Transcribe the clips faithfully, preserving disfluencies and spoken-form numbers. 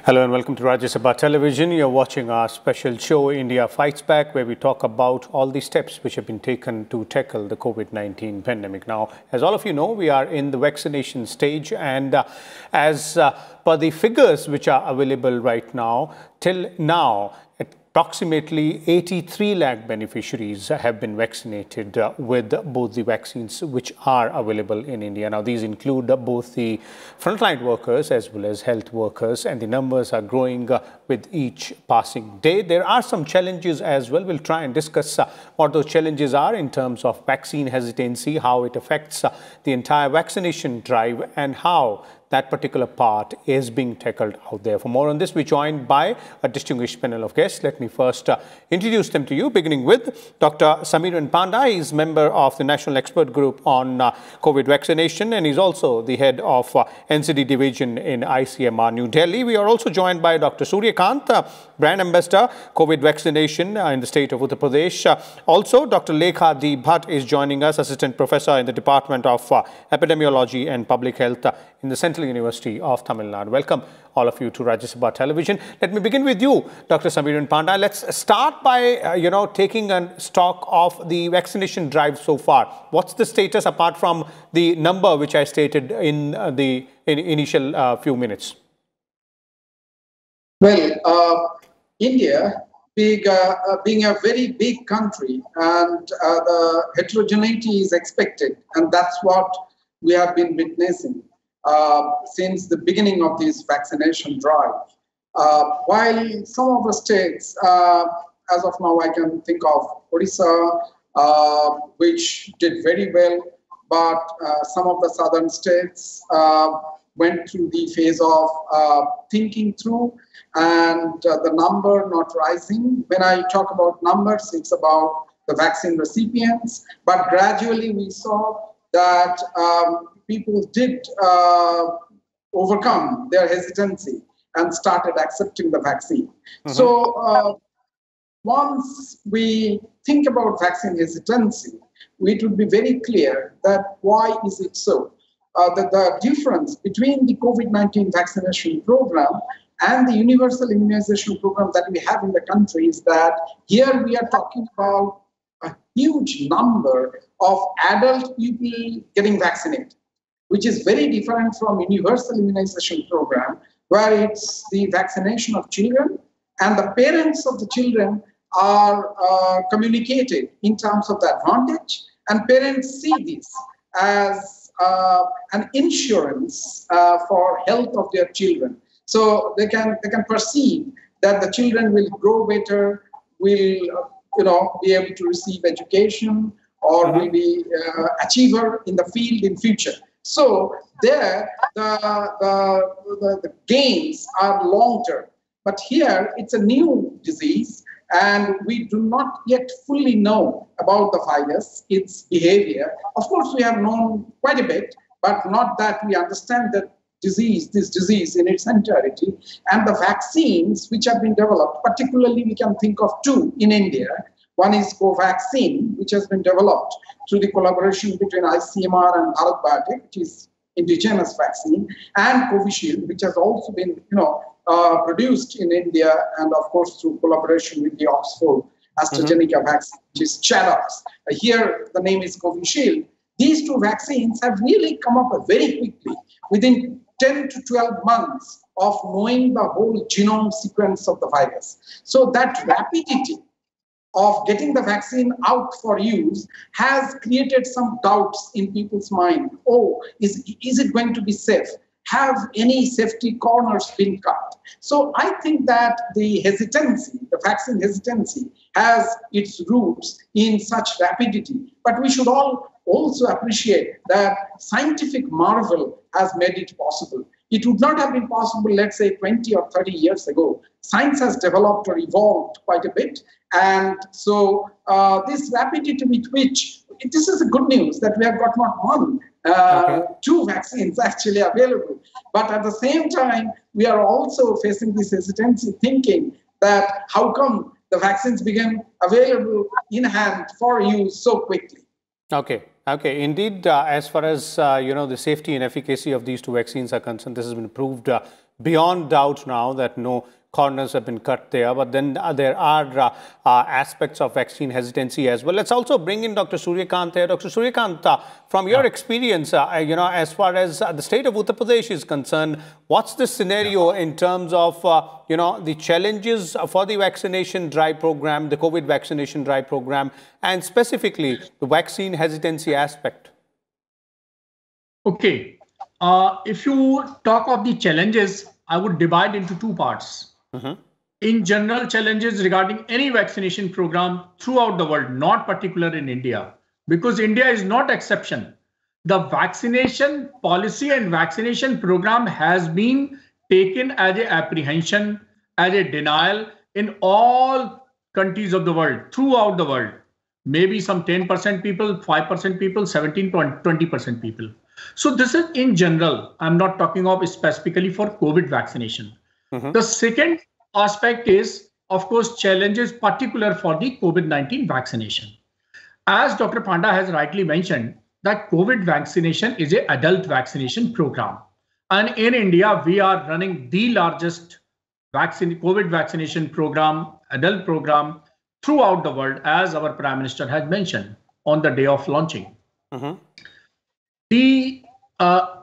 Hello and welcome to Rajya Sabha Television. You're watching our special show, India Fights Back, where we talk about all the steps which have been taken to tackle the COVID nineteen pandemic. Now, as all of you know, we are in the vaccination stage, and uh, as uh, per the figures which are available right now, till now, approximately eighty-three lakh beneficiaries have been vaccinated uh, with both the vaccines which are available in India. Now, these include uh, both the frontline workers as well as health workers, and the numbers are growing uh, with each passing day. There are some challenges as well. We'll try and discuss uh, what those challenges are in terms of vaccine hesitancy, how it affects uh, the entire vaccination drive, and how that particular part is being tackled out there. For more on this, we're joined by a distinguished panel of guests. Let me first uh, introduce them to you, beginning with Doctor Samiran Panda. He's member of the National Expert Group on uh, COVID vaccination, and he's also the head of uh, N C D division in I C M R New Delhi. We are also joined by Doctor Surya Kant, uh, brand ambassador, COVID vaccination uh, in the state of Uttar Pradesh. Uh, also, Doctor Lekha D. Bhatt is joining us, assistant professor in the Department of uh, Epidemiology and Public Health uh, in the Central University of Tamil Nadu. Welcome all of you to Rajya Sabha Television. Let me begin with you, Doctor Samiran Panda. Let's start by, uh, you know, taking a stock of the vaccination drive so far. What's the status apart from the number which I stated in uh, the in initial uh, few minutes? Well, uh, India, being, uh, uh, being a very big country, and uh, the heterogeneity is expected, and that's what we have been witnessing Uh, since the beginning of this vaccination drive. Uh, while some of the states, uh, as of now, I can think of Odisha, uh, which did very well, but uh, some of the southern states uh, went through the phase of uh, thinking through and uh, the number not rising. When I talk about numbers, it's about the vaccine recipients, but gradually we saw that um, people did uh, overcome their hesitancy and started accepting the vaccine. Mm-hmm. So uh, once we think about vaccine hesitancy, it would be very clear that why is it so? Uh, that the difference between the COVID nineteen vaccination program and the universal immunization program that we have in the country is that here we are talking about a huge number of adult people getting vaccinated, which is very different from universal immunization program, where it's the vaccination of children and the parents of the children are uh, communicated in terms of the advantage, and parents see this as uh, an insurance uh, for health of their children. So they can they can perceive that the children will grow better, will uh, you know be able to receive education, or mm-hmm. will be uh, achiever in the field in future. So there, the, the, the, the gains are long-term. But here, it's a new disease, and we do not yet fully know about the virus, its behavior. Of course, we have known quite a bit, but not that we understand the disease, this disease in its entirety. And the vaccines which have been developed, particularly we can think of two in India. One is Covaxin, which has been developed through the collaboration between I C M R and Bharat Biotech, which is indigenous vaccine, and Covishield, which has also been, you know, uh, produced in India, and of course through collaboration with the Oxford AstraZeneca mm-hmm. vaccine, which is Charax. Uh, here, the name is Covishield. These two vaccines have really come up very quickly, within ten to twelve months of knowing the whole genome sequence of the virus. So that rapidity of getting the vaccine out for use has created some doubts in people's mind. Oh, is, is it going to be safe? Have any safety corners been cut? So I think that the hesitancy, the vaccine hesitancy, has its roots in such rapidity. But we should all also appreciate that scientific marvel has made it possible. It would not have been possible, let's say, twenty or thirty years ago. Science has developed or evolved quite a bit. And so uh, this rapidity with which, this is a good news that we have got not one, uh, okay. two vaccines actually available. But at the same time, we are also facing this hesitancy, thinking that how come the vaccines became available in hand for use so quickly? Okay. Okay, indeed, uh, as far as, uh, you know, the safety and efficacy of these two vaccines are concerned, this has been proved uh, beyond doubt now that no corners have been cut there. But then uh, there are uh, uh, aspects of vaccine hesitancy as well. Let's also bring in Doctor Suryakant here. Doctor Suryakant, uh, from your experience, uh, you know, as far as uh, the state of Uttar Pradesh is concerned, what's the scenario in terms of, uh, you know, the challenges for the vaccination drive program, the COVID vaccination drive program, and specifically the vaccine hesitancy aspect? Okay. Uh, if you talk of the challenges, I would divide into two parts. Mm-hmm. In general, challenges regarding any vaccination program throughout the world, not particular in India, because India is not exception. The vaccination policy and vaccination program has been taken as a apprehension, as a denial in all countries of the world, throughout the world. Maybe some ten percent people, five percent people, seventeen, twenty percent people. So this is in general. I'm not talking of specifically for COVID vaccination. Mm-hmm. The second aspect is, of course, challenges particular for the COVID nineteen vaccination. As Doctor Panda has rightly mentioned, that COVID vaccination is an adult vaccination program. And in India, we are running the largest vaccine, COVID vaccination program, adult program throughout the world, as our Prime Minister has mentioned on the day of launching. Mm-hmm. The uh,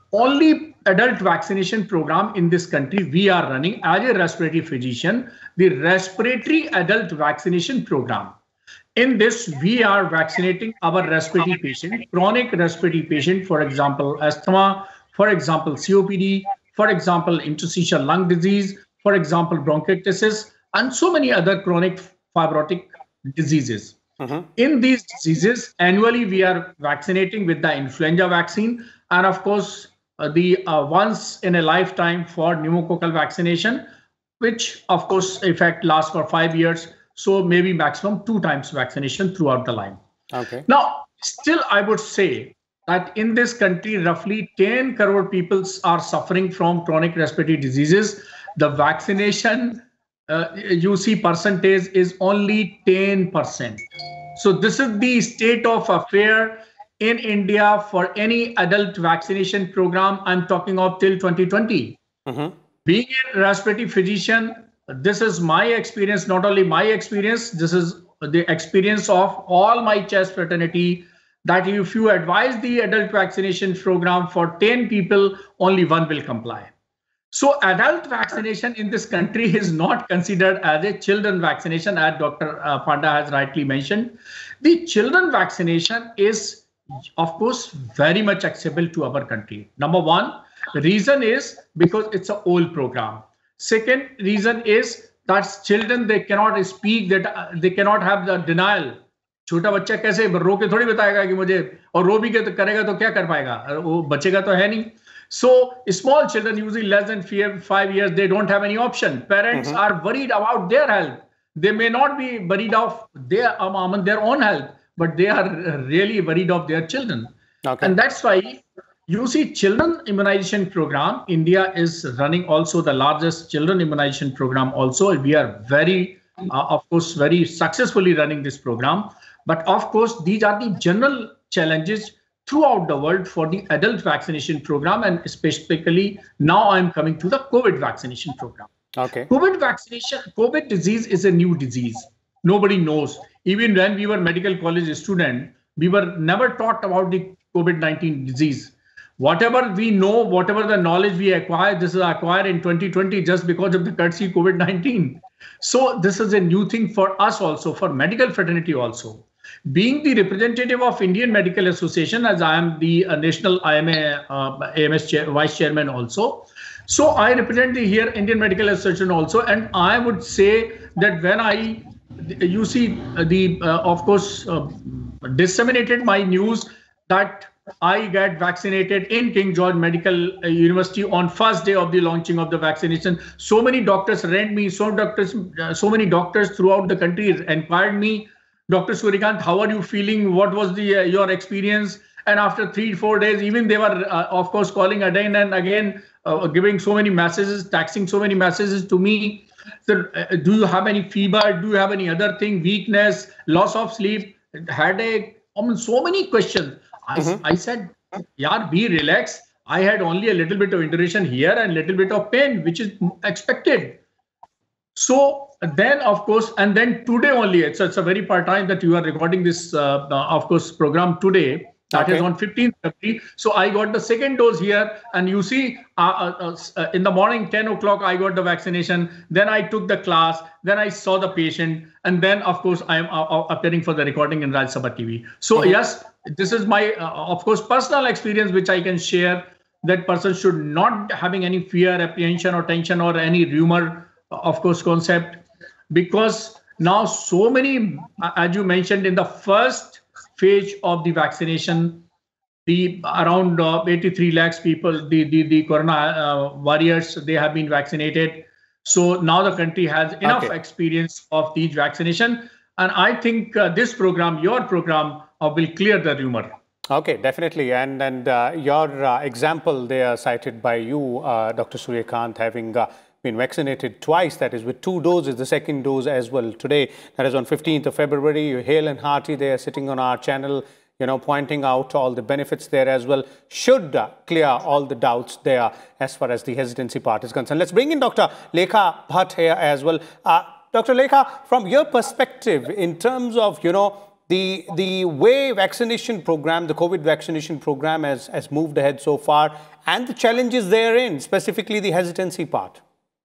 only adult vaccination program in this country we are running as a respiratory physician, the respiratory adult vaccination program. In this, we are vaccinating our respiratory patient, chronic respiratory patient, for example, asthma, for example, C O P D, for example, interstitial lung disease, for example, bronchiectasis, and so many other chronic fibrotic diseases. Mm-hmm. In these diseases, annually we are vaccinating with the influenza vaccine, and of course, uh, the uh, once in a lifetime for pneumococcal vaccination, which of course effect lasts for five years. So maybe maximum two times vaccination throughout the line. Okay. Now, still I would say that in this country, roughly ten crore people are suffering from chronic respiratory diseases. The vaccination Uh, you see percentage is only ten percent. So this is the state of affair in India for any adult vaccination program. I'm talking of till twenty twenty. Mm-hmm. Being a respiratory physician, this is my experience, not only my experience, this is the experience of all my chest fraternity, that if you advise the adult vaccination program for ten people, only one will comply. So adult vaccination in this country is not considered as a children vaccination, as Doctor Panda has rightly mentioned. The children vaccination is, of course, very much acceptable to our country. Number one, the reason is because it's an old program. Second reason is that children, they cannot speak, that uh, they cannot have the denial. छोटा बच्चा कैसे रो के थोड़ी बताएगा कि मुझे, और रो भी के तो करेगा तो क्या कर पाएगा, वो बचेगा तो है नहीं. So small children, usually less than five years, they don't have any option. Parents mm-hmm. are worried about their health. They may not be worried of their, um, their own health, but they are really worried of their children. Okay. And that's why you see children immunization program. India is running also the largest children immunization program also. We are very, uh, of course, very successfully running this program. But of course, these are the general challenges throughout the world for the adult vaccination program, and specifically now I'm coming to the COVID vaccination program. Okay. COVID vaccination, COVID disease is a new disease. Nobody knows. Even when we were medical college students, we were never taught about the COVID nineteen disease. Whatever we know, whatever the knowledge we acquire, this is acquired in twenty twenty just because of the courtesy COVID nineteen. So this is a new thing for us also, for medical fraternity also. Being the representative of Indian Medical Association, as I am the uh, national I M A, uh, A M S chair, vice chairman also. So I represent the here Indian Medical Association also. And I would say that when I, you see the, uh, of course, uh, disseminated my news that I get vaccinated in King George Medical University on first day of the launching of the vaccination. So many doctors rang me, so doctors, uh, so many doctors throughout the country inquired me, Doctor Suryakant, how are you feeling? What was the uh, your experience? And after three, four days, even they were, uh, of course, calling again and again, uh, giving so many messages, texting so many messages to me. So, uh, do you have any fever? Do you have any other thing? Weakness, loss of sleep, headache? I mean, so many questions. I, Mm-hmm. I said, yaar, be relaxed. I had only a little bit of induration here and a little bit of pain, which is expected. So then, of course, and then today only, it's, it's a very part time that you are recording this, uh, uh, of course, program today. That Okay. is on fifteenth February. So I got the second dose here. And you see, uh, uh, uh, in the morning, ten o'clock, I got the vaccination. Then I took the class. Then I saw the patient. And then, of course, I am uh, appearing for the recording in Raj Sabha T V. So, mm-hmm. yes, this is my, uh, of course, personal experience, which I can share. That person should not having any fear, apprehension, or tension, or any rumor, of course, concept. Because now so many, as you mentioned, in the first phase of the vaccination, the around uh, eighty-three lakhs people, the the, the corona uh, warriors, they have been vaccinated. So now the country has enough okay. experience of these vaccination. And I think uh, this program, your program, uh, will clear the rumor. Okay, definitely. And, and uh, your uh, example there cited by you, uh, Doctor Suryakant, having uh, been vaccinated twice, that is with two doses, the second dose as well today, that is on fifteenth of February. You hail and hearty there, sitting on our channel, you know, pointing out all the benefits there as well, should uh, clear all the doubts there as far as the hesitancy part is concerned. Let's bring in Doctor Lekha Bhatt here as well. Uh, Doctor Lekha, from your perspective, in terms of, you know, the, the way vaccination program, the COVID vaccination program has, has moved ahead so far, and the challenges therein, specifically the hesitancy part.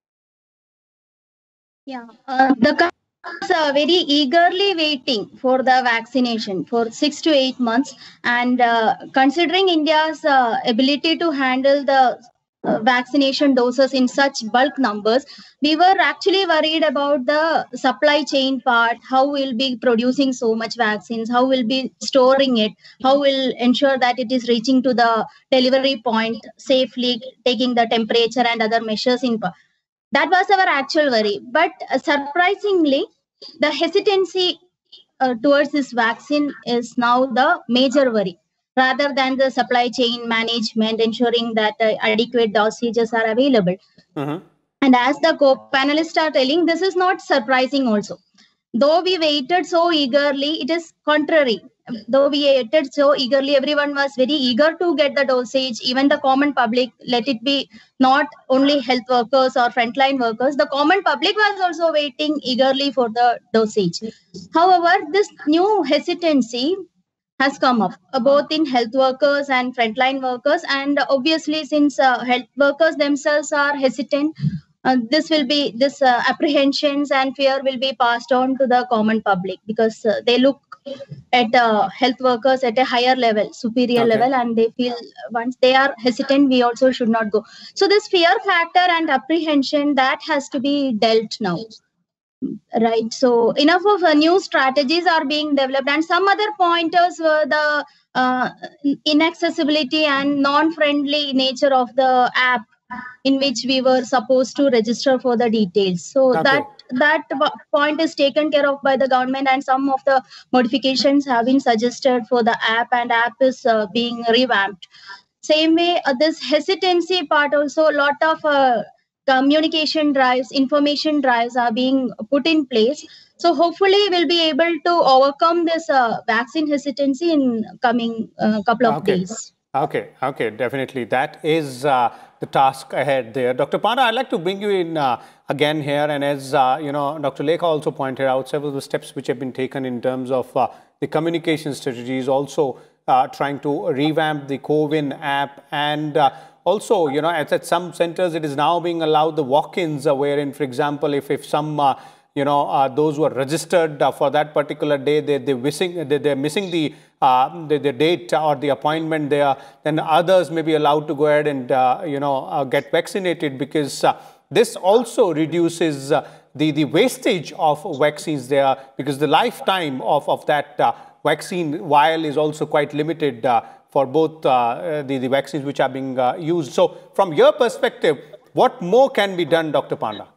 Yeah, uh, the country is uh, very eagerly waiting for the vaccination for six to eight months. And uh, considering India's uh, ability to handle the uh, vaccination doses in such bulk numbers, we were actually worried about the supply chain part, how we'll be producing so much vaccines, how we'll be storing it, how we'll ensure that it is reaching to the delivery point safely, taking the temperature and other measures in. That was our actual worry. But uh, surprisingly, the hesitancy uh, towards this vaccine is now the major worry, rather than the supply chain management, ensuring that uh, adequate dosages are available. Mm-hmm. And as the co-panelists are telling, this is not surprising also. Though we waited so eagerly, it is contrary. Though we waited so eagerly, everyone was very eager to get the dosage, even the common public, let it be not only health workers or frontline workers, the common public was also waiting eagerly for the dosage. However, this new hesitancy has come up, uh, both in health workers and frontline workers. And obviously, since uh, health workers themselves are hesitant, uh, this will be, this uh, apprehensions and fear will be passed on to the common public, because uh, they look at uh, health workers at a higher level, superior okay. level, and they feel once they are hesitant, we also should not go. So this fear factor and apprehension, that has to be dealt now. Right. So enough of uh, new strategies are being developed, and some other pointers were the uh, inaccessibility and non-friendly nature of the app in which we were supposed to register for the details. So okay. that that point is taken care of by the government, and some of the modifications have been suggested for the app, and app is uh, being revamped. Same way, uh, this hesitancy part also, a lot of uh, communication drives, information drives are being put in place. So hopefully we'll be able to overcome this uh, vaccine hesitancy in coming uh, couple of okay. days. Okay, okay, definitely. That is uh, the task ahead there. Doctor Panda, I'd like to bring you in uh, again here. And as uh, you know, Doctor Lekha also pointed out several of the steps which have been taken in terms of uh, the communication strategies, also uh, trying to revamp the CoWIN app, and uh, also, you know, at, at some centers, it is now being allowed the walk-ins, uh, wherein, for example, if, if some, uh, you know, uh, those who are registered uh, for that particular day, they, they're, missing, they, they're missing the, uh, the, the date or the appointment there, then others may be allowed to go ahead and, uh, you know, uh, get vaccinated, because uh, this also reduces uh, the, the wastage of vaccines there, because the lifetime of, of that uh, vaccine vial is also quite limited uh, for both uh, the, the vaccines which are being uh, used. So from your perspective, what more can be done, Doctor Panda?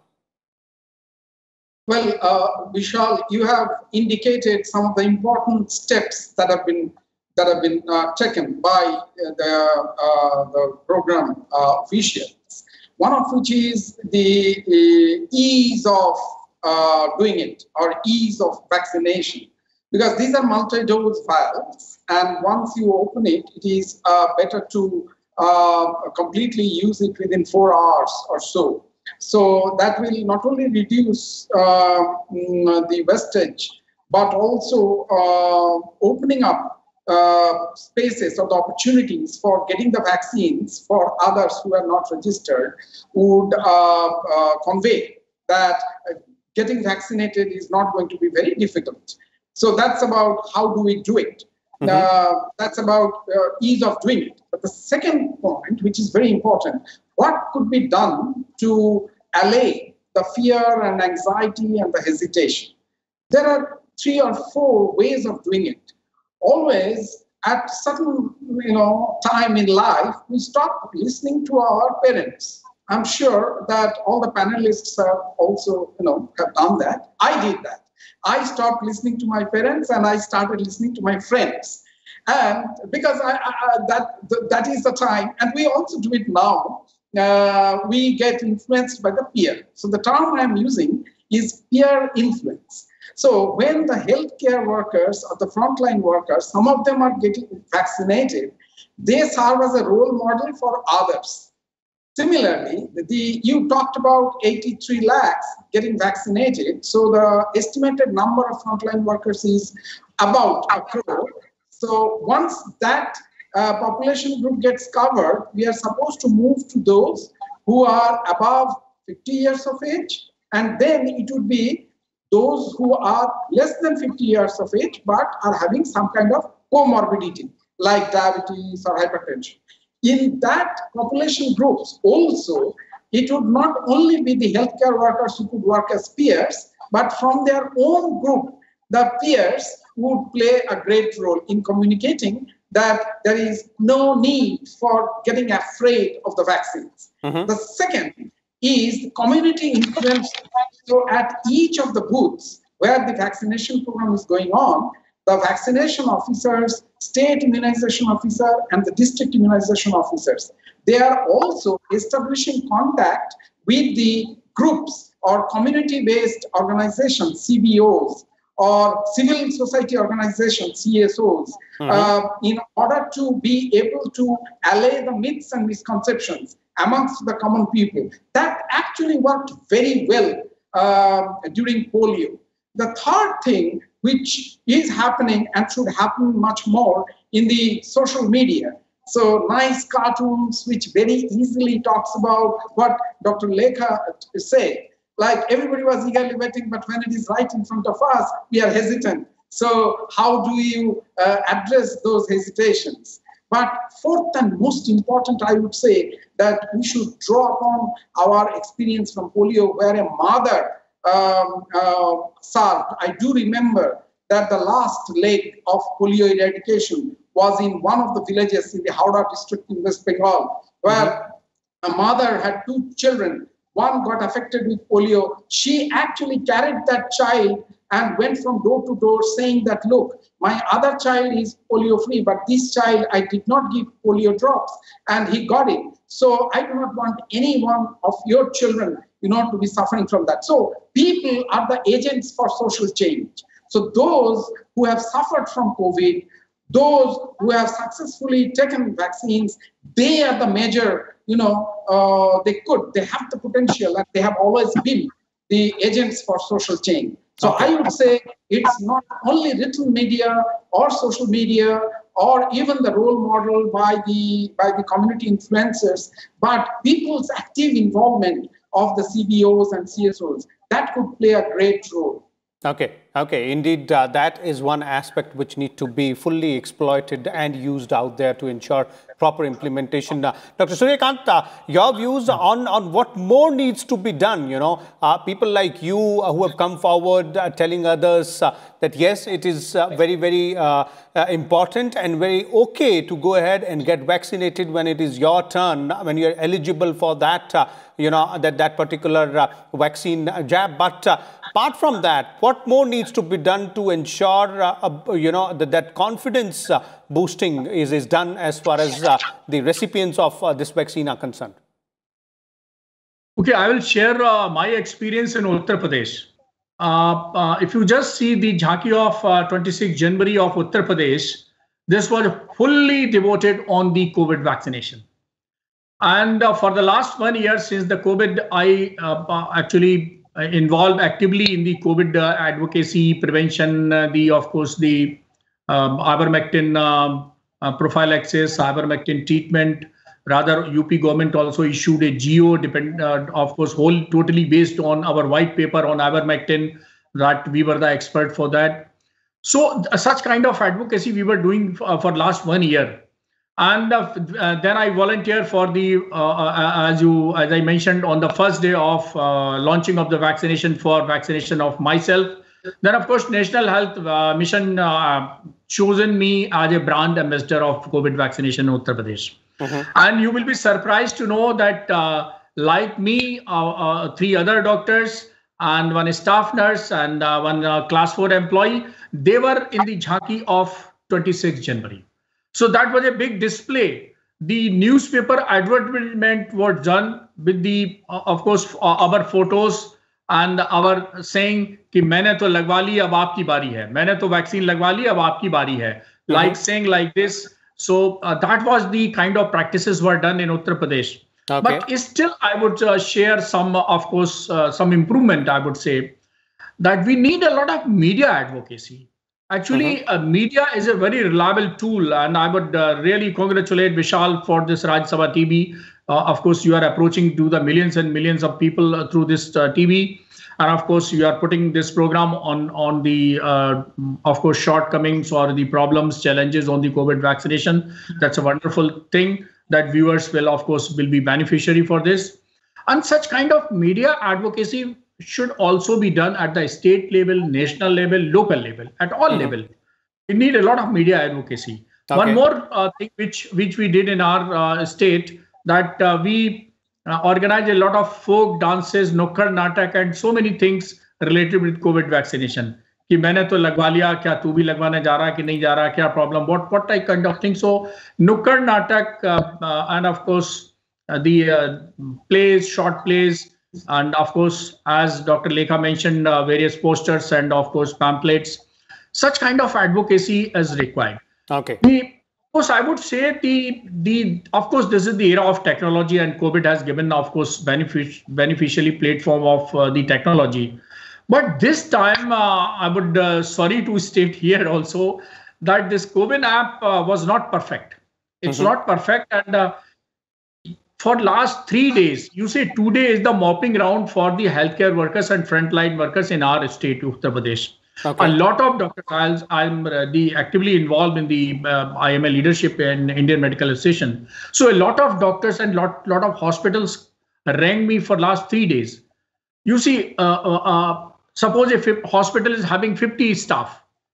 Well, uh, Vishal, you have indicated some of the important steps that have been that have been uh, taken by the, uh, the program uh, officials. One of which is the uh, ease of uh, doing it, or ease of vaccination. because these are multi-dose vials, and once you open it, it is uh, better to uh, completely use it within four hours or so. So that will not only reduce uh, the wastage, but also uh, opening up uh, spaces or the opportunities for getting the vaccines for others who are not registered would uh, uh, convey that uh, getting vaccinated is not going to be very difficult. So that's about how do we do it. Mm-hmm. uh, that's about uh, ease of doing it. But the second point, which is very important, what could be done to allay the fear and anxiety and the hesitation? There are three or four ways of doing it. Always at certain you know time in life, we stop listening to our parents. I'm sure that all the panelists have also you know have done that. I did that. I stopped listening to my parents and I started listening to my friends. And because I, I, that, that is the time, and we also do it now, uh, we get influenced by the peer. So the term I'm using is peer influence. So when the healthcare workers or the frontline workers, some of them are getting vaccinated, they serve as a role model for others. Similarly, the, you talked about eighty-three lakhs getting vaccinated. So the estimated number of frontline workers is about a crore. So once that uh, population group gets covered, we are supposed to move to those who are above fifty years of age. And then it would be those who are less than fifty years of age, but are having some kind of comorbidity, like diabetes or hypertension. In that population groups also, it would not only be the healthcare workers who could work as peers, but from their own group, the peers would play a great role in communicating that there is no need for getting afraid of the vaccines. Mm-hmm. The second is community influence. So at each of the booths where the vaccination program is going on, the vaccination officers, state immunization officer, and the district immunization officers, they are also establishing contact with the groups or community-based organizations, C B Os, or civil society organizations, C S Os, mm-hmm. uh, in order to be able to allay the myths and misconceptions amongst the common people. That actually worked very well uh, during polio. The third thing, which is happening and should happen much more in the social media. So nice cartoons, which very easily talks about what Doctor Lekha said. Like everybody was eagerly waiting, but when it is right in front of us, we are hesitant. So how do you uh, address those hesitations? But fourth and most important, I would say that we should draw upon our experience from polio, where a mother um, uh, served. I do remember that the last leg of polio eradication was in one of the villages in the Howrah district in West Bengal, where a mother had two children. One got affected with polio. She actually carried that child and went from door to door saying that, look, my other child is polio free, but this child, I did not give polio drops, and he got it. So I do not want any one of your children, you know, to be suffering from that. So people are the agents for social change. So those who have suffered from COVID, those who have successfully taken vaccines, they are the major, you know, uh, they could, they have the potential, and they have always been the agents for social change. So I would say it's not only written media or social media or even the role model by the, by the community influencers, but people's active involvement of the C B Os and C S Os, that could play a great role. Okay, okay. Indeed, uh, that is one aspect which need to be fully exploited and used out there to ensure proper implementation. Uh, Doctor Suryakant, uh, your views on, on what more needs to be done? You know, uh, people like you uh, who have come forward uh, telling others uh, that yes, it is uh, very, very uh, uh, important and very okay to go ahead and get vaccinated when it is your turn, when you're eligible for that, uh, you know, that, that particular uh, vaccine jab. But uh, apart from that, what more needs to be done to ensure, uh, uh, you know, that, that confidence uh, boosting is, is done as far as uh, the recipients of uh, this vaccine are concerned? Okay, I will share uh, my experience in Uttar Pradesh. uh, uh, if you just see the Jhanki of uh, twenty-sixth January of Uttar Pradesh, this was fully devoted on the COVID vaccination. And uh, for the last one year since the COVID, I uh, actually involved actively in the COVID uh, advocacy, prevention, uh, the of course the um, ivermectin uh, uh, prophylaxis, ivermectin treatment. Rather, U P government also issued a G O, depend, uh, of course, whole totally based on our white paper on ivermectin, that we were the expert for that. So uh, such kind of advocacy we were doing uh, for last one year. And uh, uh, then I volunteered for the, uh, uh, as you, as I mentioned, on the first day of uh, launching of the vaccination for vaccination of myself. Then, of course, National Health uh, Mission uh, chosen me as a brand ambassador of COVID vaccination in Uttar Pradesh. Mm-hmm. And you will be surprised to know that, uh, like me, uh, uh, three other doctors and one staff nurse and uh, one uh, class four employee, they were in the Jhanki of twenty-sixth January. So that was a big display. The newspaper advertisement was done with the, uh, of course, uh, our photos and our saying कि मैंने तो लगवा ली अब आपकी बारी है, मैंने तो vaccine लगवा ली अब आपकी बारी है, like mm-hmm. saying like this. So uh, that was the kind of practices were done in Uttar Pradesh. Okay. But still, I would uh, share some, uh, of course, uh, some improvement, I would say, that we need a lot of media advocacy. Actually, mm-hmm. uh, media is a very reliable tool, and I would uh, really congratulate Vishal for this Rajya Sabha T V. Uh, of course, you are approaching to the millions and millions of people uh, through this uh, T V. And of course, you are putting this program on, on the, uh, of course, shortcomings or the problems, challenges on the COVID vaccination. That's a wonderful thing that viewers will, of course, will be beneficiary for this. And such kind of media advocacy should also be done at the state level, national level, local level, at all mm-hmm. level. We need a lot of media advocacy. Okay. One more uh, thing which, which we did in our uh, state, that uh, we Uh, organize a lot of folk dances, nukkad natak, and so many things related with COVID vaccination. कि मैंने तो लगवा लिया, क्या तू भी लगवाने जा रहा कि नहीं जा रहा, क्या problem, what what type kind of thing. So nukkad natak uh, uh, and of course uh, the uh, plays, short plays, and of course, as Doctor Lekha mentioned, uh, various posters and of course pamphlets. Such kind of advocacy is required. Okay. The, Of course, I would say the the of course this is the era of technology, and COVID has given, of course, benefic beneficially platform of uh, the technology. But this time, uh, I would uh, sorry to state here also that this COVID app uh, was not perfect. It's mm-hmm. not perfect, and uh, for last three days, you say today is the mopping round for the healthcare workers and frontline workers in our state, Uttar Pradesh. Okay. A lot of doctors, I'm uh, the actively involved in the uh, I M A leadership in Indian Medical Association. So a lot of doctors and lot lot of hospitals rang me for last three days. You see, uh, uh, uh, suppose if a hospital is having fifty staff,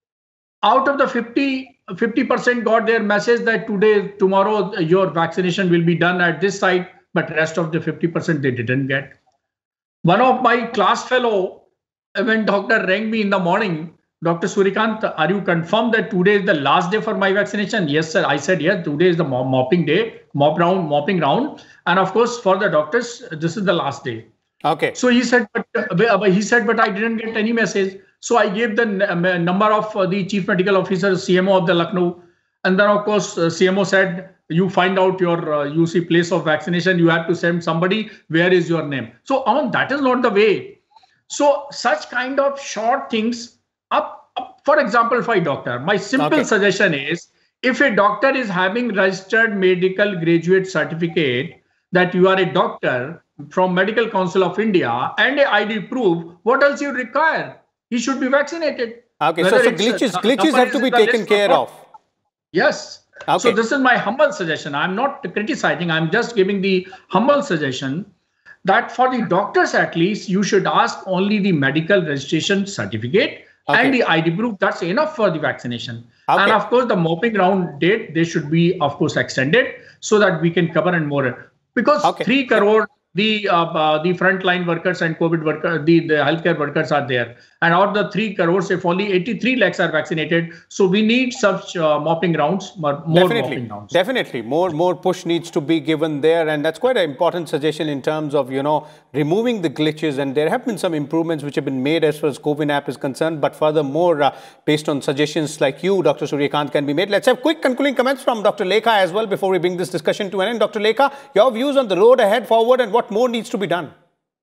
out of the fifty, fifty percent got their message that today, tomorrow, your vaccination will be done at this site, but rest of the fifty percent they didn't get. One of my class fellow, when doctor rang me in the morning, Doctor Surikant, are you confirmed that today is the last day for my vaccination? Yes, sir. I said, yes, today is the mopping day, mop round, mopping round. And of course, for the doctors, this is the last day. Okay. So he said, but, uh, he said, but I didn't get any message. So I gave the uh, number of uh, the chief medical officer, C M O of the Lucknow. And then, of course, uh, C M O said, you find out your uh, U C place of vaccination. You have to send somebody. Where is your name? So Aman, that is not the way. So such kind of short things up, up for example, for a doctor, my simple okay. suggestion is, if a doctor is having registered medical graduate certificate that you are a doctor from Medical Council of India and a I D proof, what else you require? He should be vaccinated. Okay, Whether so, so glitches, uh, glitches have to be taken care of. Yes. Okay. So this is my humble suggestion. I'm not criticizing. I'm just giving the humble suggestion that for the doctors, at least, you should ask only the medical registration certificate okay. and the I D proof. That's enough for the vaccination. Okay. And of course, the mopping round date, they should be, of course, extended so that we can cover and more. Because okay. three crore the uh, uh, the frontline workers and COVID workers, the, the healthcare workers are there. And out of the three crores, if only eighty-three lakhs are vaccinated, so we need such uh, mopping rounds, more, more Definitely. mopping rounds. Definitely, more more push needs to be given there, and that's quite an important suggestion in terms of, you know, removing the glitches. And there have been some improvements which have been made as far as CoWIN app is concerned, but furthermore, uh, based on suggestions like you, Doctor Suryakant, can be made. Let's have quick concluding comments from Doctor Lekha as well before we bring this discussion to an end. Doctor Lekha, your views on the road ahead forward and what more needs to be done?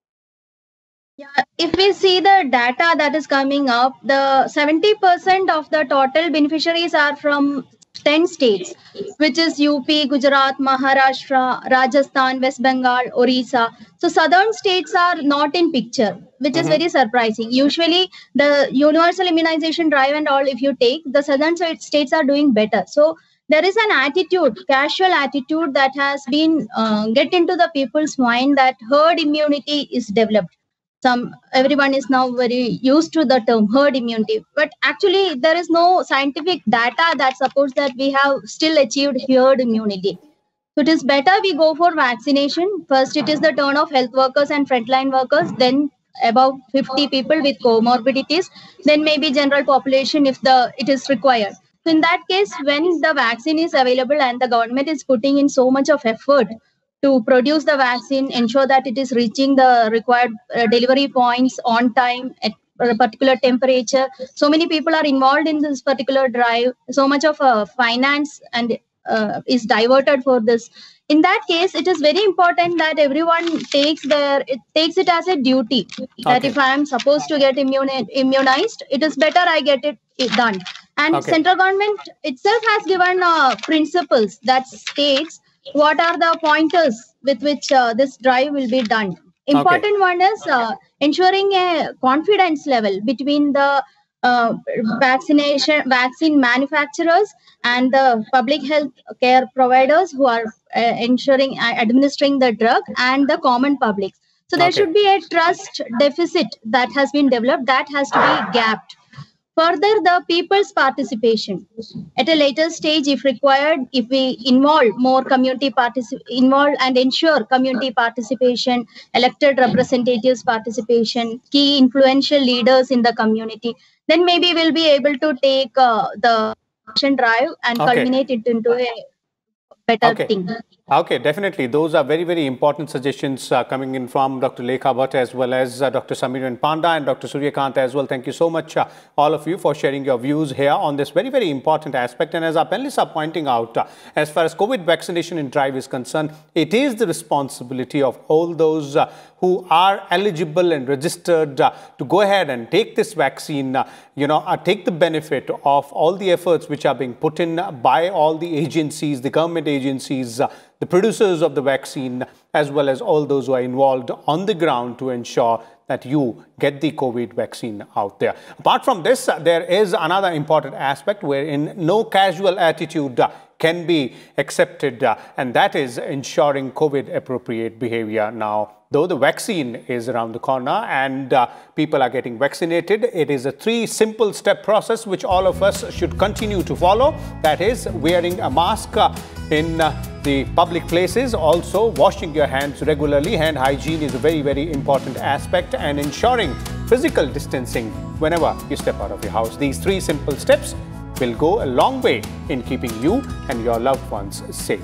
Yeah, if we see the data that is coming up, the seventy percent of the total beneficiaries are from ten states, which is U P, Gujarat, Maharashtra, Rajasthan, West Bengal, Orissa. So southern states are not in picture, which mm-hmm. is very surprising. Usually the universal immunization drive and all, if you take, the southern states are doing better. So there is an attitude, casual attitude that has been uh, get into the people's mind that herd immunity is developed. Some everyone is now very used to the term herd immunity, but actually there is no scientific data that supports that we have still achieved herd immunity. So it is better we go for vaccination. First, it is the turn of health workers and frontline workers, then about fifty people with comorbidities, then maybe general population if the it is required. So in that case, when the vaccine is available and the government is putting in so much of effort to produce the vaccine, ensure that it is reaching the required uh, delivery points on time at a particular temperature. So many people are involved in this particular drive. So much of uh, finance and uh, is diverted for this. In that case, it is very important that everyone takes their it takes it as a duty. Okay. That if I am supposed to get immune, immunized, it is better I get it, it done. And okay. Central government itself has given uh, principles that states what are the pointers with which uh, this drive will be done. Important okay. one is uh, ensuring a confidence level between the uh, vaccination vaccine manufacturers and the public health care providers who are uh, ensuring uh, administering the drug and the common public. So there okay. should be a trust deficit that has been developed that has to be gapped. Further, the people's participation at a later stage, if required, if we involve more community participation, involve and ensure community participation, elected representatives participation, key influential leaders in the community, then maybe we'll be able to take uh, the action drive and okay. culminate it into a better okay. thing. Okay, definitely. Those are very, very important suggestions uh, coming in from Doctor Lekha Bhatt as well as uh, Doctor Samiran Panda and Doctor Suryakant as well. Thank you so much, uh, all of you, for sharing your views here on this very, very important aspect. And as our panelists are pointing out, uh, as far as COVID vaccination in drive is concerned, it is the responsibility of all those uh, who are eligible and registered uh, to go ahead and take this vaccine, uh, you know, uh, take the benefit of all the efforts which are being put in by all the agencies, the government agencies, uh, the producers of the vaccine, as well as all those who are involved on the ground to ensure that you get the COVID vaccine out there. Apart from this, uh, there is another important aspect wherein no casual attitude uh, can be accepted, uh, and that is ensuring COVID appropriate behavior. Now, though the vaccine is around the corner and uh, people are getting vaccinated, it is a three simple step process which all of us should continue to follow. That is wearing a mask uh, in uh, the public places, also washing your hands regularly. Hand hygiene is a very, very important aspect, and ensuring physical distancing whenever you step out of your house. These three simple steps will go a long way in keeping you and your loved ones safe.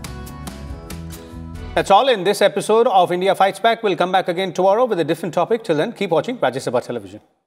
That's all in this episode of India Fights Back. We'll come back again tomorrow with a different topic. Till then, keep watching Rajya Sabha Television.